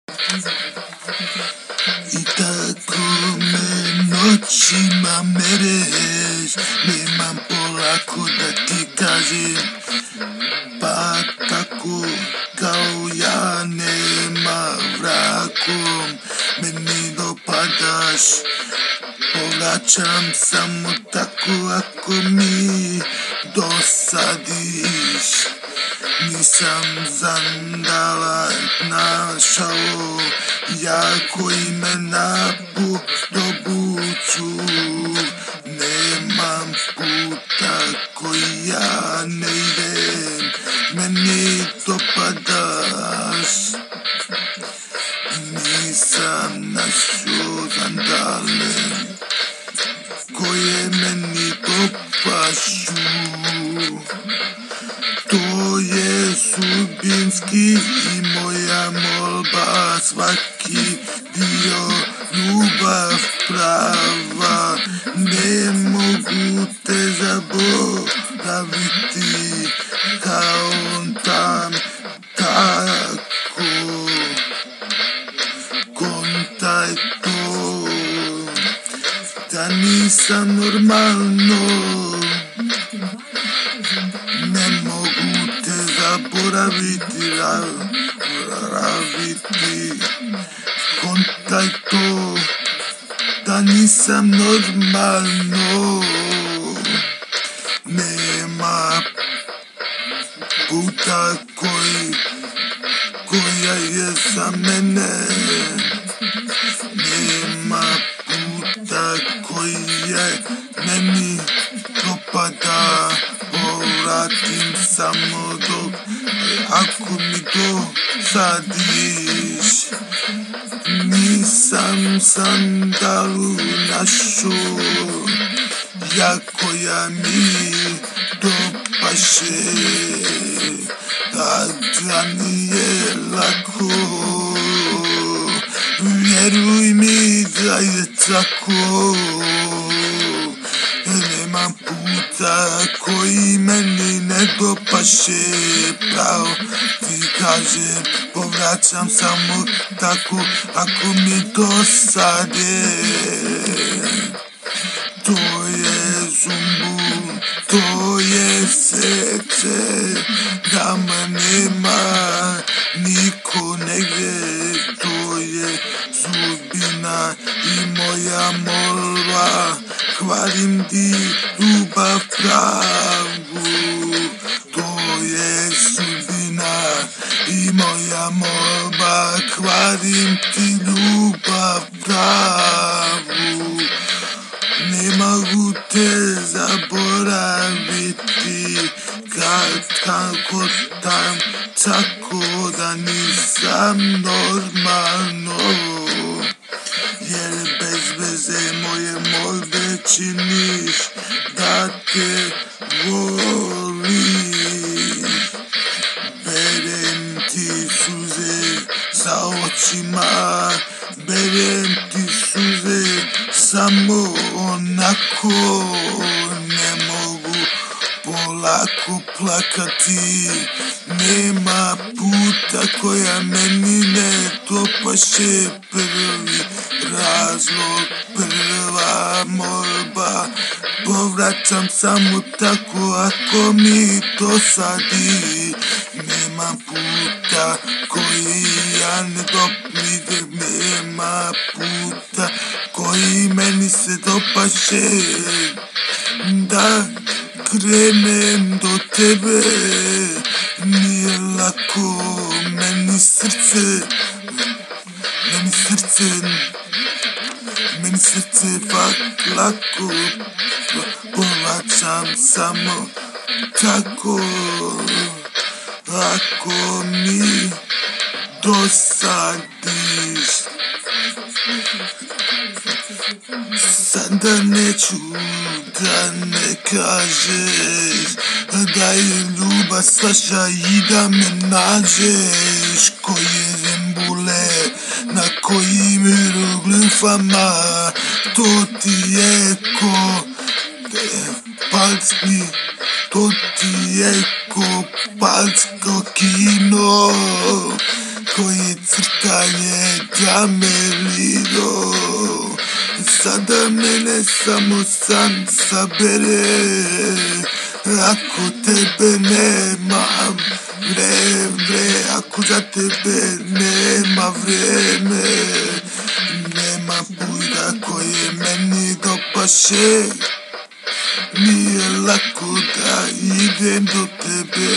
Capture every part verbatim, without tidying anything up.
I tako me noćima mereš, nemam polako da ti kažem, pa tako kao ja nema vrakom, meni dopadaš, povraćam samo tako ako mi dosadiš. Nisam zandala našao, ja koji me napusto bucu, nemam puta koji ja ne idem, meni dopadaš. Nisam našao zandale koje meni dopašu, to je sudbinski i moja molba, svaki dio ljubav prava, ne mogu te zaboraviti kao on tam tako, kontaj to da nisam normalno, ne mogu te zaboraviti, raviti, kontaj to da nisam normalno, nema puta koji, koja je za mene, nema puta koji je meni dopada, povratim samo dok ako mi dosadiš. Nisam sandalu našao, ja koja mi dopaše, da da nije lako, vjeruj mi da je tako, nemam puta koji meni ne dopaše, pravo ti kažem, povraćam samo tako ako mi dosade. To je zumbul, to je srce, da me nema niko negdje, to je sudbina i moja molba, hvalim ti ljubav pravu, to je sudbina i moja molba, hvalim ti ljubav pravu. Ne mogu te zaboraviti, kad kako tam tako da nisam normalno, jer bez veze moje molbe činiš da te volim. Berem ti suze za očima, berem ti suze samo onako, ne mogu polako plakati, nema puta koja meni ne dopaše, prvi razlog, prva molba, povraćam samo tako ako mi dosadi, nema puta koji ja ne dopide, nema puta koji meni se dopaše, da krenem do tebe, nije lako, meni srce, meni srce, meni srce pak lako, povraćam samo tako ako mi dosadiš. Sada neću da ne kažeš da je ljubav svaša i da me nađeš, koje zembule na kojim hieroglifama, to ti je ko palski, to ti je ko palsko kino, koje crtanje džamelido. Sada mene samo san sabere, ako tebe nemam vreme, ako za tebe nema vreme, nema puta koje meni dopaše, nije lako da idem do tebe.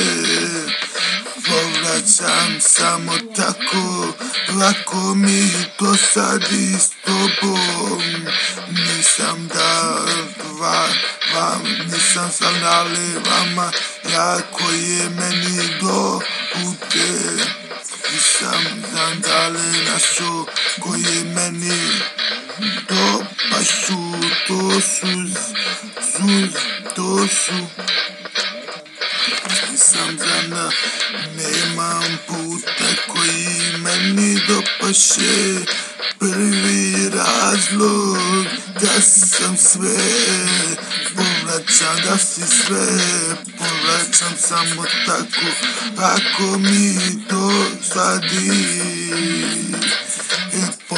Povraćam samo tako, lako mi dosadi s tobom. Nisam da va, vam, nisam sam dali vama, ja koje meni do pute. Nisam sam dali našo koje meni do pašu, to su, su, to su. Nisam zna, nemam puta koji meni dopaše. Prvi razlog da sam sve, povraćam da si sve, povraćam samo tako, ako mi dosadi.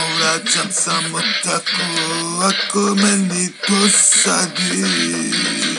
Povraćam samo tako, ako meni dosadi.